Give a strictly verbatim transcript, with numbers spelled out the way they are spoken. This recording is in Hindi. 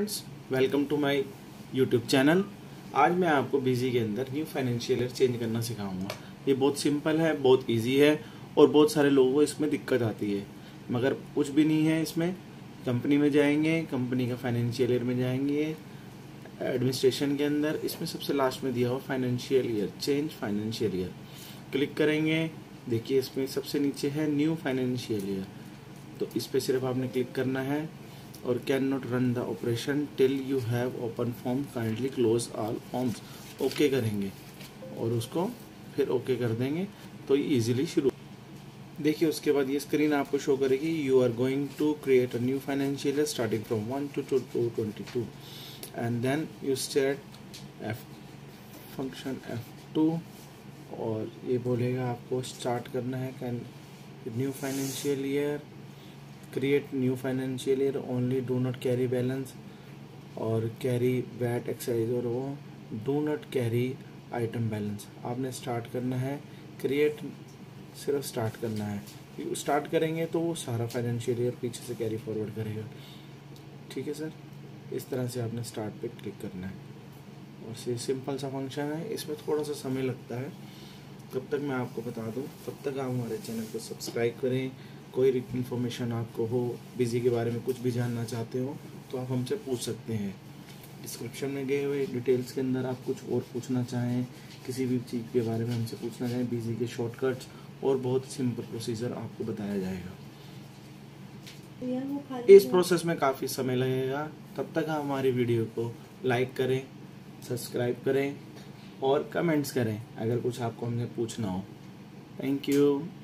Friends, welcome to my YouTube channel. आज मैं आपको बिजी के अंदर न्यू फाइनेंशियल ईयर चेंज करना सिखाऊंगा। ये बहुत सिंपल है, बहुत इजी है और बहुत सारे लोगों को इसमें दिक्कत आती है, मगर कुछ भी नहीं है इसमें। कंपनी में जाएंगे, कंपनी का फाइनेंशियल ईयर में जाएंगे, एडमिनिस्ट्रेशन के अंदर इसमें सबसे लास्ट में दिया हुआ financial year, change financial year click करेंगे। देखिए इसमें सबसे नीचे है न्यू फाइनेंशियल ईयर, तो इस पे सिर्फ आपने क्लिक करना है और can not run the operation till you have open form, kindly close all forms, okay करेंगे और उसको फिर ओके कर देंगे तो ये इजीली शुरू। देखिए उसके बाद ये स्क्रीन आपको शो करेगी, you are going to create a new financial year starting from one two two two twenty two and then you start F function F two और ये बोलेगा आपको स्टार्ट करना है can new financial year, create new financial year, only do not carry balance और कैरी वैट एक्साइज और वो do not carry item balance. आपने स्टार्ट करना है, क्रिएट सिर्फ स्टार्ट करना है। स्टार्ट करेंगे तो वो सारा फाइनेंशियल ईयर पीछे से कैरी फॉरवर्ड करेगा। ठीक है सर, इस तरह से आपने स्टार्ट पे क्लिक करना है और ये सिंपल सा फंक्शन है। इसमें थोड़ा सा समय लगता है, कब तक मैं आपको बता दूं, तब तक आप हमारे चैनल को सब्सक्राइब करें। कोई इन्फॉर्मेशन आपको हो, बिजी के बारे में कुछ भी जानना चाहते हो तो आप हमसे पूछ सकते हैं। डिस्क्रिप्शन में गए हुए डिटेल्स के अंदर आप कुछ और पूछना चाहें, किसी भी चीज़ के बारे में हमसे पूछना चाहें, बिजी के शॉर्टकट्स और बहुत सिंपल प्रोसीजर आपको बताया जाएगा। इस प्रोसेस में काफ़ी समय लगेगा, तब तक आप हमारी वीडियो को लाइक करें, सब्सक्राइब करें और कमेंट्स करें अगर कुछ आपको हमसे पूछना हो। Thank you.